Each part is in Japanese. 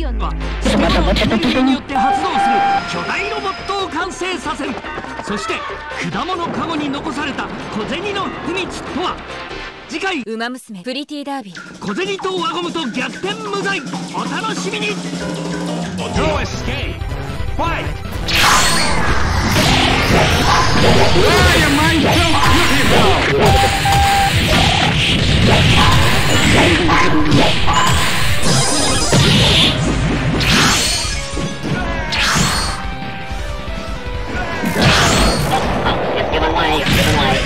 ョンは仕事のエネルギーによって発動する巨大ロボットを完成させる。そして果物カゴに残された小銭の秘密とは。次回ウマ娘プリティダービー小銭と輪ゴムと逆転無罪、お楽しみに。 No escape! Fight! Why am I so beautiful? Give away, give away.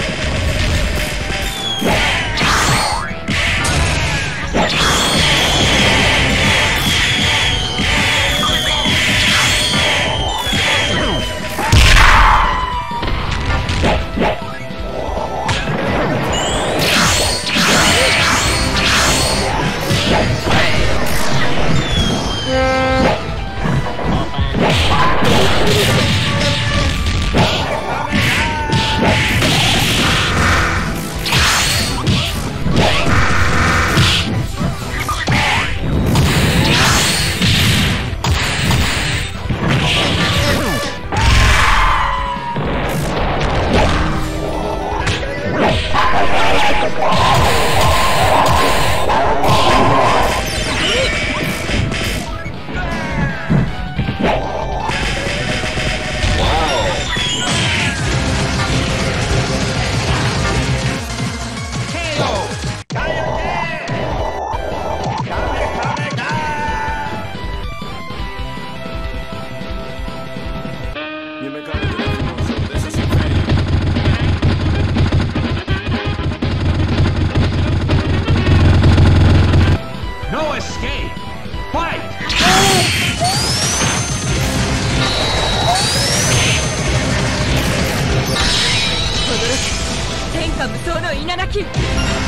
No escape! Fight! 天下無双の稲垣。